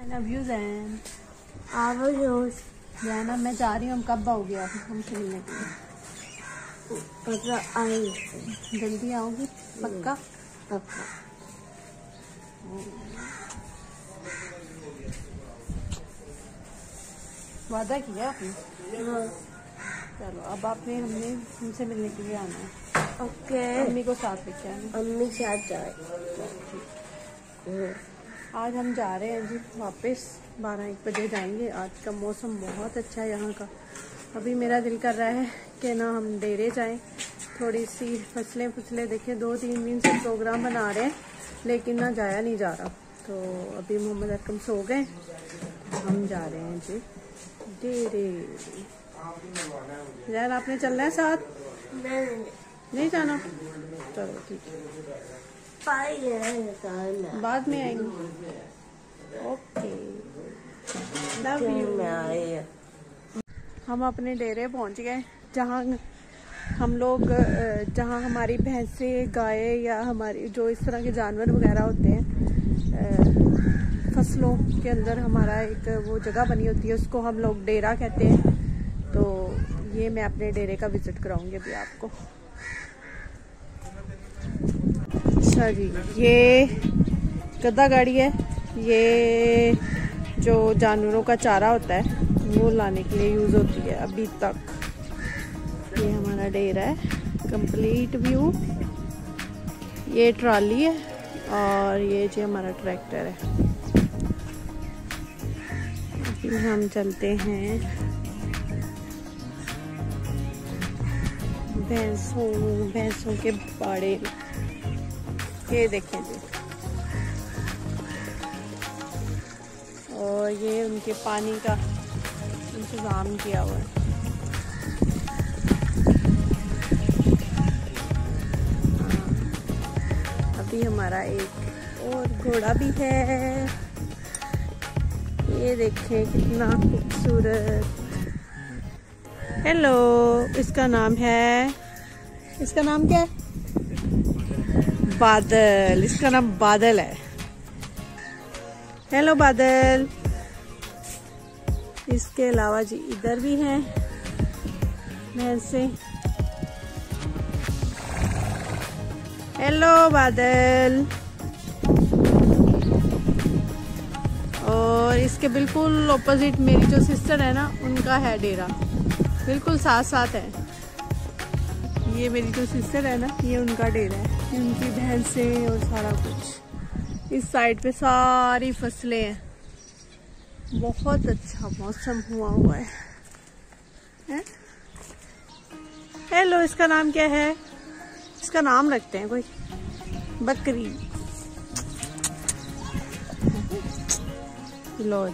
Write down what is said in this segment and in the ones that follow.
Love you Jain. जाना मैं जा रही हूँ। हम कब आओगे आप हमसे मिलने के लिए? आएंगे। जल्दी आओगी पक्का? पक्का। वादा किया आपने? हाँ। चलो अब आपने हमसे मिलने के लिए आना है। ओके। अम्मी को साथ लेके आना। अम्मी साथ जाए। आज हम जा रहे हैं जी वापस 12-1 बजे जाएंगे। आज का मौसम बहुत अच्छा है यहाँ का। अभी मेरा दिल कर रहा है कि ना हम डेरे जाएं। थोड़ी सी फसलें देखें। 2-3 दिन से प्रोग्राम बना रहे हैं लेकिन ना जाया नहीं जा रहा। तो अभी मोहम्मद अरकम सो गए, हम जा रहे हैं जी डेरे। यार आपने चलना है साथ? नहीं जाना? चलो ठीक है, बाद में आएंगे। Okay, love you. हम अपने डेरे पहुंच गए जहाँ हम लोग जहाँ हमारी भैंसें, गाय या हमारी जो इस तरह के जानवर वगैरह होते हैं, फसलों के अंदर हमारा एक वो जगह बनी होती है, उसको हम लोग डेरा कहते हैं। तो ये मैं अपने डेरे का विजिट कराऊंगी अभी आपको। अच्छा जी, ये गद्दा गाड़ी है। ये जो जानवरों का चारा होता है वो लाने के लिए यूज़ होती है अभी तक। ये हमारा डेरा है, कंप्लीट व्यू। ये ट्रॉली है और ये जो हमारा ट्रैक्टर है। अभी हम चलते हैं भैंसों के बाड़े। ये देखें जी, और ये उनके पानी का इंतज़ाम किया हुआ है। अभी हमारा एक और घोड़ा भी है। ये देखें कितना खूबसूरत। हेलो, इसका नाम क्या है? बादल। इसका नाम बादल है। हेलो बादल। इसके अलावा जी इधर भी हैं भैंसे। हेलो बादल। और इसके बिल्कुल ऑपोजिट मेरी जो सिस्टर है ना, उनका है डेरा, बिल्कुल साथ साथ है। ये मेरी जो सिस्टर है ना, ये उनका डेरा है, ये उनकी भैंसें और सारा कुछ। इस साइड पे सारी फसलें हैं। बहुत अच्छा मौसम हुआ है। हेलो, इसका नाम क्या है? इसका नाम रखते हैं कोई, बकरी। लॉज।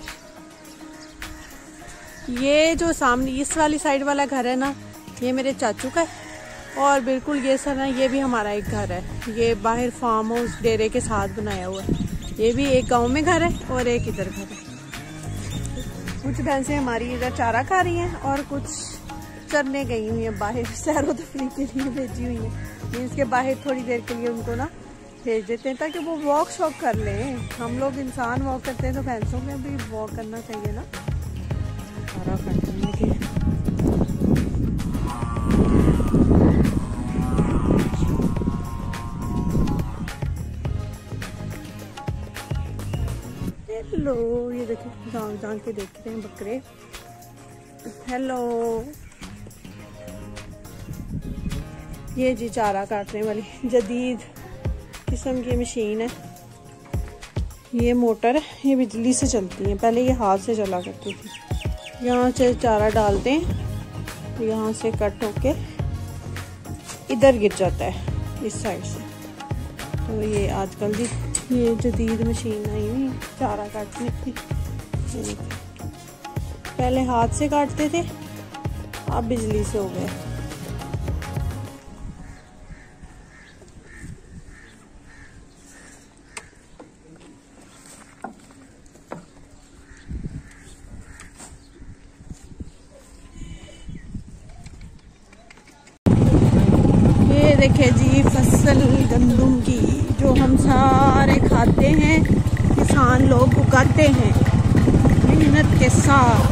ये जो सामने इस वाली साइड वाला घर है ना, ये मेरे चाचू का है। और बिल्कुल ये सर ना, ये भी हमारा एक घर है। ये बाहर फार्म हाउस डेरे के साथ बनाया हुआ है। ये भी एक गांव में घर है और एक इधर घर है। कुछ भैंसें हमारी इधर चारा खा रही हैं और कुछ चरने गई हुई हैं बाहर, सैरो तफरीह के लिए भेजी हुई हैं। मीन्स के बाहर थोड़ी देर के लिए उनको ना भेज देते हैं ताकि वो वॉक शॉक कर लें। हम लोग इंसान वॉक करते हैं तो भैंसों में भी वॉक करना चाहिए ना, सारा करने के। हेलो, ये देखो जान के देख रहे हैं बकरे। हेलो, ये जी चारा काटने वाली जदीद किस्म की मशीन है। ये मोटर है, ये बिजली से चलती है। पहले ये हाथ से चला करती थी। यहाँ से चारा डालते हैं, यहाँ से कट होके इधर गिर जाता है इस साइड से। तो ये आजकल जी ये जदीद मशीन आई हुई चारा काटने की। पहले हाथ से काटते थे, अब बिजली से हो गए। ये देखे जी फसल गंदम की, जो हम सारे खाते हैं, किसान लोग उगाते हैं। मेहनत के साथ।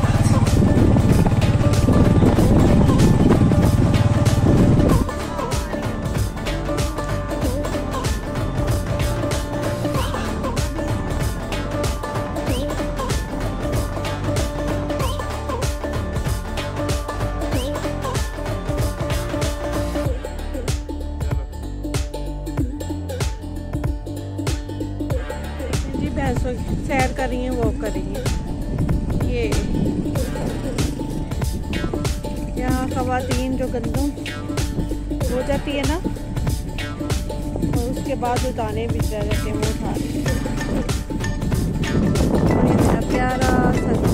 भैंसों सैर कर रही हैं, वॉक कर रही हैं। ये यहाँ खवातीन जो गंदम हो जाती है ना, और उसके बाद जो दाने बिछ रह जाते हैं वो उठा रही हैं। ये मेरा प्यारा सा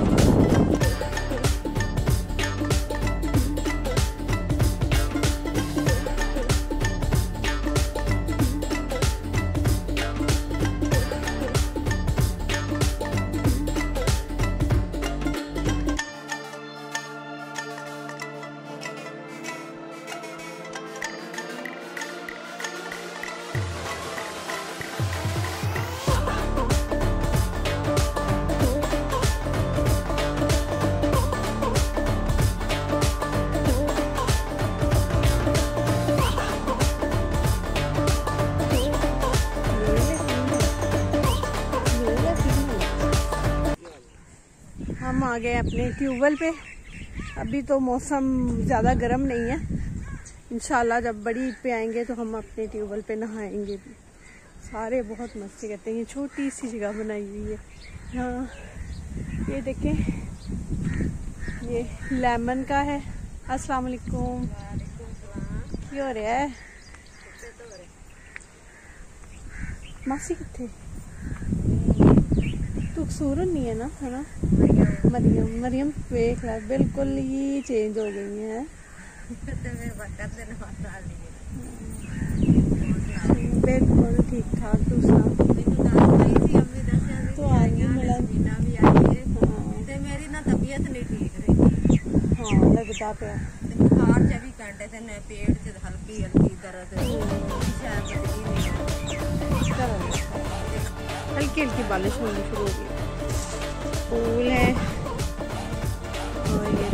हम आ गए अपने ट्यूबवेल पे। अभी तो मौसम ज़्यादा गर्म नहीं है, इंशाल्लाह जब बड़ी ईद पे आएंगे तो हम अपने ट्यूबवेल पे नहाएंगे भी। सारे बहुत मस्ती करते हैं। ये छोटी सी जगह बनाई हुई है यहाँ, ये देखें, ये लेमन का है। अस्सलाम वालेकुम। क्या हो रहा है? मासी कितने? तू सूरन नहीं है ना, है ना? मरियम देख ला, बिल्कुल ही चेंज हो गई है। बिल्कुल ठीक ठाक। दूसरा तो आएंगे मिलन। मेरी ना तबीयत नहीं ठीक रही। हाँ लगता पे बुखार 24 घंटे से न पेट च हल्की हल्की दर्द, हल्की हल्की बारिश होनी शुरू हो गई। फूल है और ये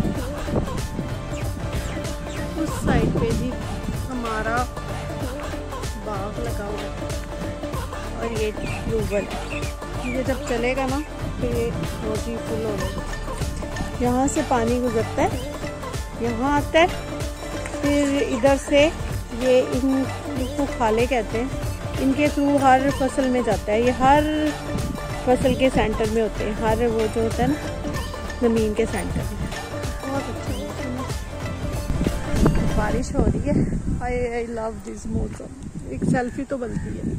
उस साइड पे जी हमारा बाग लगा हुआ है और ये ट्यूबवेल। ये जब चलेगा ना तो ये रोजी फुल हो जाएगा। यहाँ से पानी गुजरता है, यहाँ आता है, फिर इधर से ये इनको खाले कहते हैं, इनके थ्रू हर फसल में जाता है। ये हर फसल के सेंटर में होते हैं, हर वो जो होता है ना ज़मीन के सेंटर में। बहुत अच्छा है। बारिश हो रही है। आई लव दिस मौसम। एक सेल्फी तो बनती है।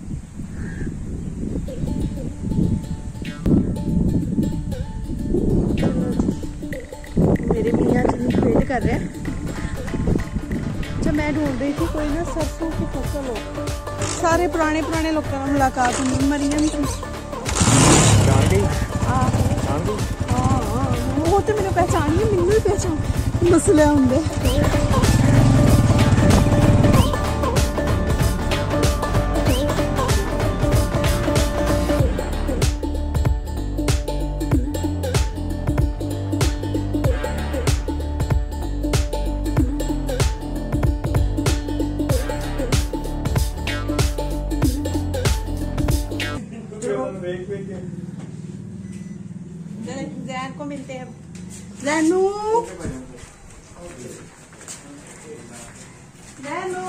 मेरे मियाँ जी वेट कर रहे हैं। अच्छा मैं ढूंढ रही थी कोई ना सरसों की फसल हो। सारे पुराने पुराने लोगों से मुलाकात हुई। मरियम वो तो मैंने पहचान नहीं, मैनू ही पहचान मसले होंगे। जैन को मिलते हैं। जैनू जैनू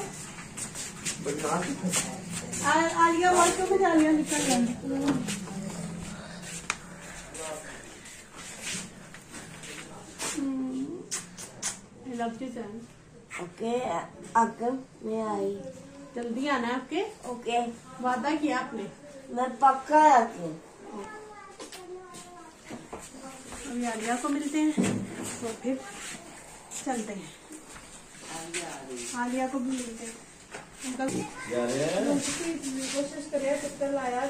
आलिया वालों में आलिया निकल गई। ओके अगर मैं आई जल्दी आना है आपके। ओके वादा किया आपने। मैं पक्का आके अभी आलिया को मिलते हैं तो फिर चलते हैं। आलिया को भी मिलते हैं। कोशिश करिए चक्कर लाया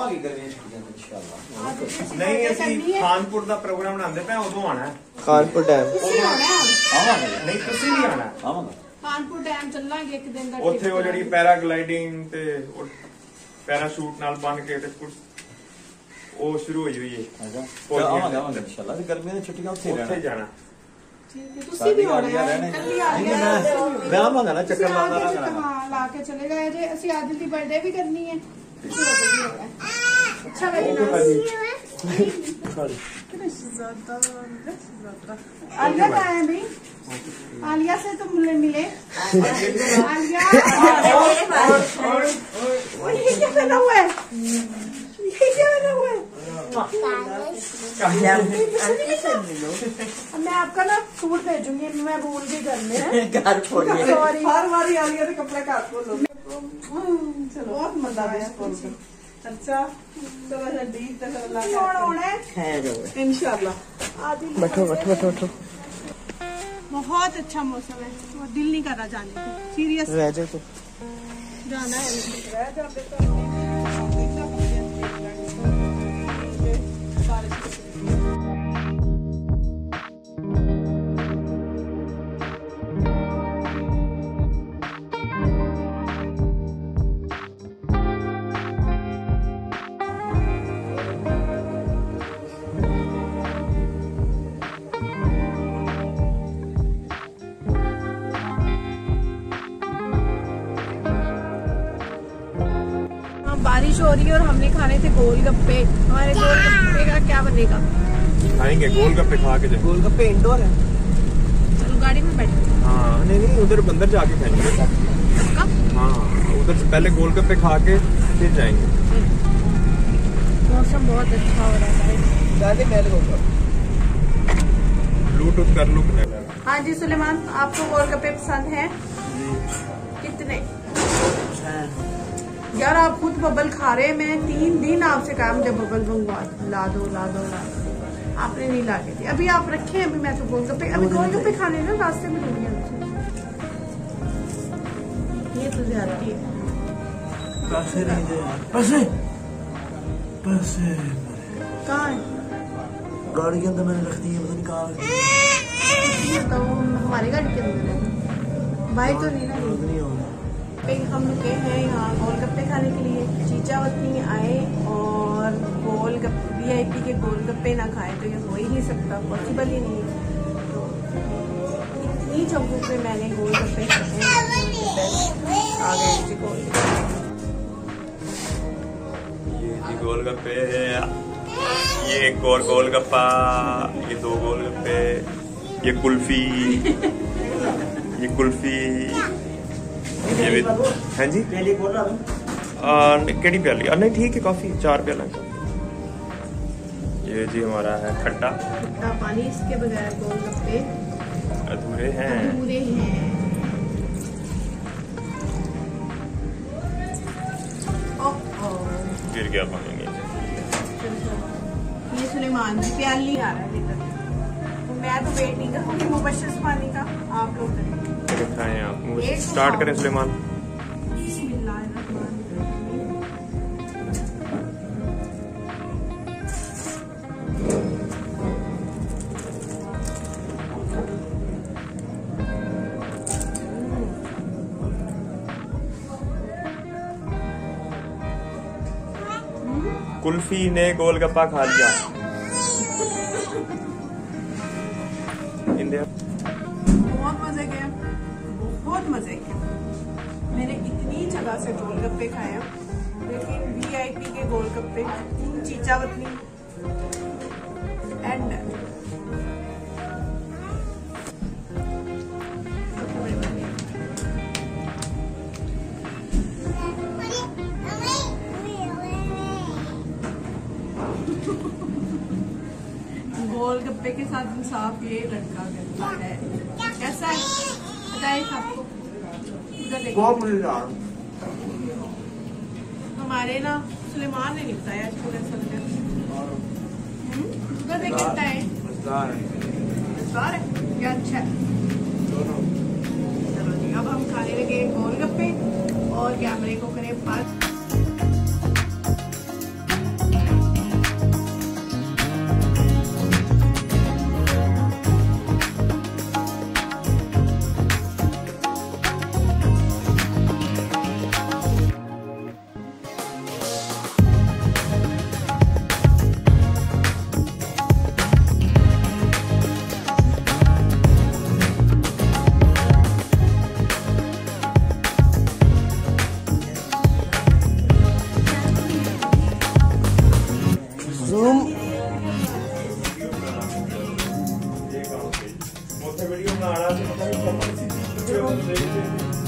नहीं ਅਸੀਂ ਖਾਨਪੁਰ ਦਾ ਪ੍ਰੋਗਰਾਮ ਬਣਾਉਂਦੇ ਪਏ, ਉਦੋਂ ਆਣਾ ਹੈ। ਖਾਨਪੁਰ ਡੈਮ ਆਵਾਂਗੇ। ਨਹੀਂ ਤੁਸੀਂ ਵੀ ਆਣਾ। ਆਵਾਂਗਾ। ਖਾਨਪੁਰ ਡੈਮ ਚੱਲਾਂਗੇ ਇੱਕ ਦਿਨ ਦਾ। ਉੱਥੇ ਉਹ ਜਿਹੜੀ ਪੈਰਾਗਲਾਈਡਿੰਗ ਤੇ ਪੈਰਾਸ਼ੂਟ ਨਾਲ ਬੰਨ ਕੇ ਤੇ ਉਹ ਸ਼ੁਰੂ ਹੋਈ ਹੋਈ ਹੈ। ਆਵਾਂਗੇ ਇੰਸ਼ਾਅੱਲਾ ਗਰਮੀਆਂ ਦੀਆਂ ਛੁੱਟੀਆਂ ਉੱਥੇ ਉੱਥੇ ਜਾਣਾ। ਤੁਸੀਂ ਵੀ ਆਉਣਾ ਹੈ, ਕੱਲੀ ਆ ਗਏ ਮੈਂ ਆਵਾਂਗਾ ਨਾ ਚੱਕਰ ਲਾਉਂਦਾ ਰਹਾਂਗਾ। ਹਾਂ ਲਾ ਕੇ ਚਲੇ ਗਏ ਜੇ। ਅਸੀਂ ਆदिल ਦੀ बर्थडे भी करनी है। अच्छा लगेगा। आलिया कहाँ है भाई? आलिया से तुम मिले? आलिया ये क्या बना हुआ है? ये क्या बना हुआ है? मैं आपका ना सूट भेजूंगी, मैं भूल गई घर में। सॉरी, हर बार आलिया के कपड़े काट को लो। चलो बहुत मजा आया। अच्छा चलो जल्दी इंशाल्लाह। बैठो बैठो बैठो बैठो। बहुत अच्छा मौसम है और दिल नहीं कर रहा जाने को। सीरियस रह जाए तो जाना है। बारिश हो रही है और हमने खाने थे गोलगप्पे। हमारे गोलगप्पे का क्या बनेगा? खाएंगे गोलगप्पे खा के जाएंगे। गोलगप्पे इंडोर है। चलो गाड़ी में बैठे। हाँ नहीं उधर अंदर जाके खाएंगे। हाँ उधर से पहले गोलगप्पे खा के फिर जाएंगे। मौसम बहुत अच्छा हो रहा है। ब्लूटूथ कर लो। हाँ जी सुलेमान, आपको गोलगप्पे पसंद है? कितने? यार आप खुद बबल खा रहे हैं। मैंने 3 दिन आपसे कहा मुझे बबल मंगवा ला दो ला दो ला दो, आपने नहीं ला के दिया। अभी आप रखे हैं, अभी मैं तो गोलगप्पे अभी गोलगप्पे खाने ना रास्ते में दूंगी आपसे। ये तो ज्यादती है। पैसे नहीं दे पैसे पैसे कहाँ है? गाड़ी के अंदर मैंने रख दी है, पता नहीं कहाँ तो हमारी गाड़ी के अंदर है भाई। तो नहीं ना नहीं होगा। हम रुके हैं यहाँ गोलगप्पे खाने के लिए। चीचा वतनी आए और गोलगप्पे VIP के गोलगप्पे ना खाए तो ये हो ही नहीं सकता, पॉसिबल ही नहीं है। तो इतनी चौकों पे मैंने गोलगप्पे खाए आ गए जी गोलगप्पे। ये जी गोलगप्पे, ये एक और गोलगप्पा, ये 2 गोलगप्पे, ये कुल्फी, ये कुल्फी, ये भी हाँ जी पहले बोल रहा हूँ केड़ी प्याली? नहीं ठीक है, काफी 4 प्याला। ये जी हमारा है खट्टा पानी। इसके बगैर गोलगप्पे अधूरे हैं। गिर गया पानी नीचे। ये सुलेमान जी प्याली आ रहा है लेकर। मैं तो वेट नहीं करूँगी मुबश्शिर पानी का, आप लोग करें। खाएं आप। स्टार्ट करें सुलेमान। कुल्फी ने गोलगप्पा खा लिया। बहुत मजे के, बहुत मजे के। मैंने इतनी जगह से गोलगप्पे खाए, लेकिन VIP के गोलगप्पे चीचा वतनी एंड गोलगप्पे के साथ इंसाफ ये लड़का करता है। कैसा है बताइए आपको? बहुत मजेदार। हमारे ना सुलेमान ने नहीं बताया पूरे सबने। कितना है? मजेदार है क्या? अच्छा है। चलो जी अब हम खाने लगे गोलगप्पे और कैमरे को करें पास। वीडियो बना रहा था, पता नहीं